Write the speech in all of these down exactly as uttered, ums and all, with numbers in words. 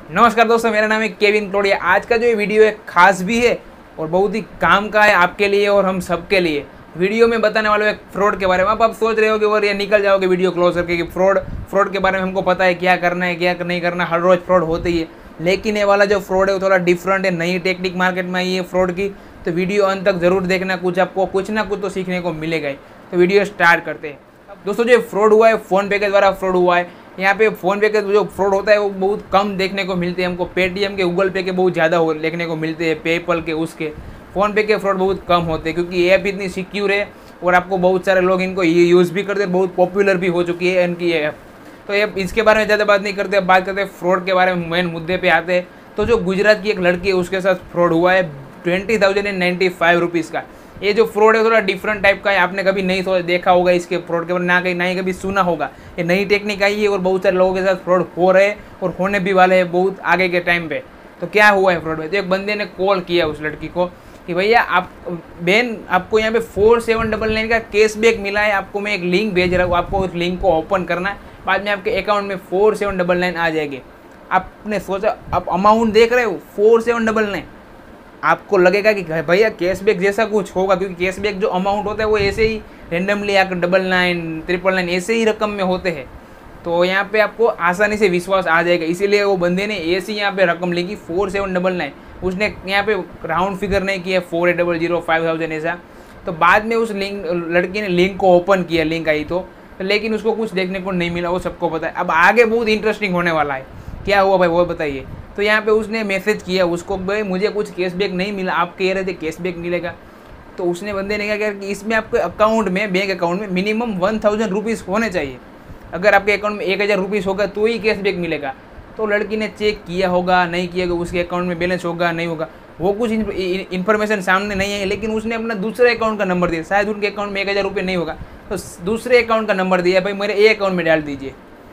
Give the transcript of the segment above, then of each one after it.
नमस्कार दोस्तों, मेरा नाम है केविन क्लोडिया। आज का जो ये वीडियो है खास भी है और बहुत ही काम का है आपके लिए और हम सब के लिए। वीडियो में बताने वाले एक फ्रॉड के बारे में। अब आप सोच रहे हो कि और ये निकल जाओगे वीडियो क्लोज करके कि फ्रॉड फ्रॉड के बारे में हमको पता है क्या करना है क्या नहीं करना, हर रोज़ फ्रॉड होते ही है। लेकिन ये वाला जो फ्रॉड है वो थोड़ा डिफरेंट है, नई टेक्निक मार्केट में आई है फ्रॉड की। तो वीडियो अंत तक ज़रूर देखना, कुछ आपको कुछ ना कुछ तो सीखने को मिलेगा ही। तो वीडियो स्टार्ट करते हैं। दोस्तों, जो फ्रॉड हुआ है फ़ोनपे के द्वारा फ्रॉड हुआ है। यहाँ पे फ़ोनपे के जो फ्रॉड होता है वो बहुत कम देखने को मिलते हैं हमको। पेटीएम के, गूगल पे के बहुत ज़्यादा देखने को मिलते हैं, पेपल के, उसके। फ़ोनपे के फ्रॉड बहुत कम होते हैं क्योंकि ऐप इतनी सिक्योर है और आपको बहुत सारे लोग इनको यूज़ भी करते हैं, बहुत पॉपुलर भी हो चुकी है इनकी ऐप। तो ये इसके बारे में ज़्यादा बात नहीं करते, अब बात करते हैं फ्रॉड के बारे में। मेन मुद्दे पे आते हैं। तो जो गुजरात की एक लड़की है उसके साथ फ्रॉड हुआ है twenty thousand and ninety five rupees का। ये जो फ्रॉड है थोड़ा डिफरेंट टाइप का है, आपने कभी नहीं सोचा देखा होगा इसके फ्रॉड के बारे में, ना कहीं ना ही कभी सुना होगा। ये नई टेक्निक आई है और बहुत सारे लोगों के साथ फ्रॉड हो रहे हैं और होने भी वाले हैं बहुत आगे के टाइम पे। तो क्या हुआ है फ्रॉड में? तो एक बंदे ने कॉल किया उस लड़की को कि भैया आप बहन आपको यहाँ पे फोर सेवन डबल नाइन का कैशबैक मिला है, आपको मैं एक लिंक भेज रहा हूँ, आपको उस लिंक को ओपन करना है, बाद में आपके अकाउंट में फोर सेवन डबल नाइन आ जाएगी। आपने सोचा, आप अमाउंट देख रहे हो फोर सेवन डबल नाइन, आपको लगेगा कि भैया कैशबैक जैसा कुछ होगा क्योंकि कैशबैक जो अमाउंट होता है वो ऐसे ही रेंडमली आकर डबल नाइन ट्रिपल नाइन ऐसे ही रकम में होते हैं। तो यहाँ पे आपको आसानी से विश्वास आ जाएगा, इसीलिए वो बंदे ने ऐसी यहाँ पे रकम लिखी फोर सेवन डबल नाइन। उसने यहाँ पे राउंड फिगर नहीं किया four eight double zero five thousand ऐसा। तो बाद में उस लिंक लड़की ने लिंक को ओपन किया, लिंक आई तो, लेकिन उसको कुछ देखने को नहीं मिला, वो सबको पता है। अब आगे बहुत इंटरेस्टिंग होने वाला है। क्या हुआ भाई वो बताइए। तो यहाँ पे उसने मैसेज किया उसको, भाई मुझे कुछ कैशबैक नहीं मिला, आप कह रहे थे कैशबैक मिलेगा। तो उसने बंदे ने क्या किया कि इसमें आपके अकाउंट में, बैंक अकाउंट में मिनिमम वन थाउजेंड रुपीज़ होने चाहिए। अगर आपके अकाउंट में एक हज़ार रुपीज़ होगा तो ही कैशबैक मिलेगा। तो लड़की ने चेक किया होगा, नहीं किया होगा, उसके अकाउंट में बैलेंस होगा नहीं होगा, वो कुछ इन्फॉर्मेशन सामने नहीं है। लेकिन उसने अपना दूसरे अकाउंट का नंबर दिया, शायद उनके अकाउंट में एक हज़ार रुपये नहीं होगा, तो दूसरे अकाउंट का नंबर दिया, भाई मेरे ए अकाउंट में डाल दीजिए।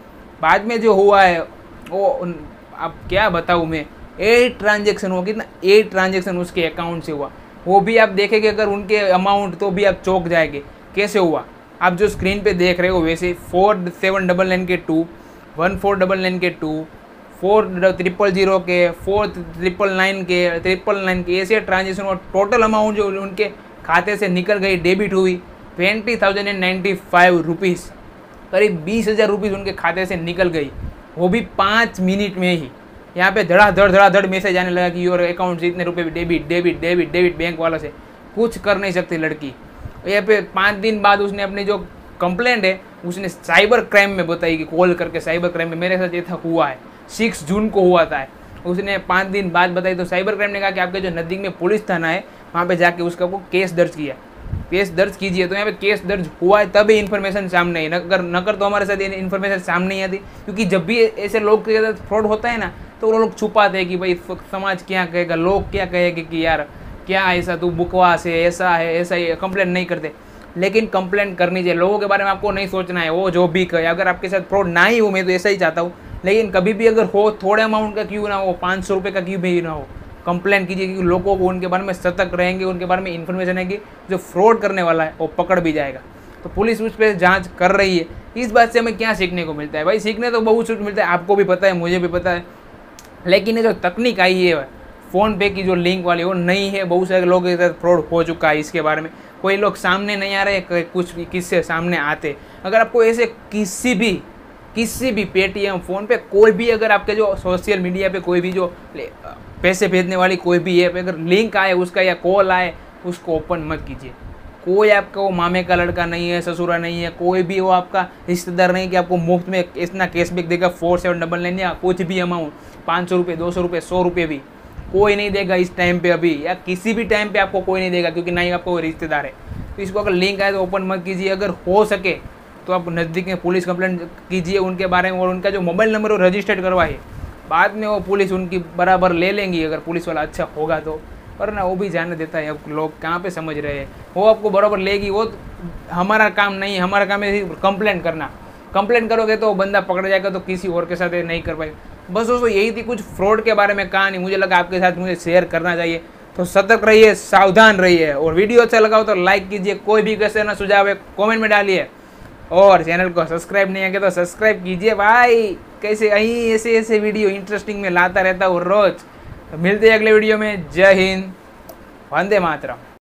बाद में जो हुआ है वो अब क्या बताऊँ मैं, एट ट्रांजेक्शन हुआ, कितना एट ट्रांजेक्शन उसके अकाउंट से हुआ। वो भी आप देखेंगे अगर उनके अमाउंट तो भी आप चौंक जाएंगे कैसे हुआ। आप जो स्क्रीन पे देख रहे हो वैसे फोर सेवन डबल नाइन के two, one four double nine के टू, फोर ट्रिपल जीरो के, फोर ट्रिपल नाइन के, ट्रिपल नाइन के, ऐसे ट्रांजेक्शन हुआ। टोटल अमाउंट जो उनके खाते से निकल गई, डेबिट हुई twenty thousand and ninety five rupees, करीब बीस हज़ार रुपीज़ उनके खाते से निकल गई, वो भी पाँच मिनट में ही। यहाँ पे धड़ाधड़ धड़ाधड़ मैसेज आने लगा कि योर अकाउंट से इतने रुपए debit debit debit debit, bank वालों से कुछ कर नहीं सकती लड़की। यहाँ पे पाँच दिन बाद उसने अपनी जो कंप्लेंट है उसने साइबर क्राइम में बताई कि कॉल करके साइबर क्राइम में मेरे साथ ऐसा हुआ है, सिक्स जून को हुआ था। उसने पाँच दिन बाद बताई तो साइबर क्राइम ने कहा कि आपके जो नज़दीक में पुलिस थाना है वहाँ पे जाके उसका वो केस दर्ज किया, केस दर्ज कीजिए। तो यहाँ पे केस दर्ज हुआ है तभी इन्फॉर्मेशन सामने आई, नकर नकर तो हमारे साथ इन्फॉर्मेशन सामने नहीं आती। क्योंकि जब भी ऐसे लोग के साथ फ्रॉड होता है ना तो वो लोग छुपाते हैं कि भाई समाज क्या कहेगा, लोग क्या कहेंगे कि यार क्या ऐसा तू बकवास है, ऐसा है ऐसा ही, कंप्लेंट नहीं करते। लेकिन कंप्लेंट करनी चाहिए, लोगों के बारे में आपको नहीं सोचना है, वो जो भी कहे। अगर आपके साथ फ्रॉड ना ही हो, मैं तो ऐसा ही चाहता हूँ, लेकिन कभी भी अगर हो थोड़े अमाउंट का क्यों ना हो, पाँच सौ रुपये का क्यों भी ना हो, कंप्लेंट कीजिए क्योंकि लोगों को उनके बारे में सतर्क रहेंगे, उनके बारे में इन्फॉर्मेशन है कि जो फ्रॉड करने वाला है वो पकड़ भी जाएगा। तो पुलिस उस पर जांच कर रही है। इस बात से हमें क्या सीखने को मिलता है भाई? सीखने तो बहुत कुछ मिलता है, आपको भी पता है, मुझे भी पता है। लेकिन ये जो तकनीक आई है फ़ोन पे की जो लिंक वाली, वो नहीं है। बहुत सारे लोगों के साथ फ्रॉड हो चुका है। इसके बारे में कोई लोग सामने नहीं आ रहे, कुछ किससे सामने आते। अगर आपको ऐसे किसी भी किसी भी पेटीएम, फ़ोन पे, कोई भी अगर आपके जो सोशल मीडिया पे कोई भी जो पैसे भेजने वाली कोई भी ऐप अगर लिंक आए उसका या कॉल आए, उसको ओपन मत कीजिए। कोई आपका वो मामे का लड़का नहीं है, ससुरा नहीं है, कोई भी वो आपका रिश्तेदार नहीं कि आपको मुफ्त में इतना कैशबैक देगा फोर सेवन डबल नाइन या कुछ भी अमाउंट, पाँच सौ रुपये, दो सौ रुपये, सौ रुपये भी कोई नहीं देगा इस टाइम पे अभी, या किसी भी टाइम पे आपको कोई नहीं देगा क्योंकि ना ही आपको कोई रिश्तेदार है। तो इसको अगर लिंक आए तो ओपन मत कीजिए। अगर हो सके तो आप नज़दीक में पुलिस कंप्लेंट कीजिए उनके बारे में और उनका जो मोबाइल नंबर वो रजिस्टर्ड करवाइए। बाद में वो पुलिस उनकी बराबर ले लेंगी अगर पुलिस वाला अच्छा होगा तो, वरना वो भी जाने देता है। अब लोग कहाँ पे समझ रहे हैं, वो आपको बराबर लेगी। वो हमारा काम नहीं है, हमारा काम है कंप्लेंट करना। कंप्लेंट करोगे तो बंदा पकड़ जाएगा, तो किसी और के साथ नहीं कर पाएगा। बस दोस्तों यही थी कुछ फ्रॉड के बारे में कहानी, मुझे लगा आपके साथ मुझे शेयर करना चाहिए। तो सतर्क रहिए, सावधान रहिए, और वीडियो अच्छा लगा हो तो लाइक कीजिए। कोई भी कैसे ना सुझाव है कॉमेंट में डालिए। और चैनल को सब्सक्राइब नहीं किया तो सब्सक्राइब कीजिए भाई, कैसे यहीं ऐसे ऐसे वीडियो इंटरेस्टिंग में लाता रहता हूँ रोज। तो मिलते हैं अगले वीडियो में। जय हिंद, वंदे मातरम।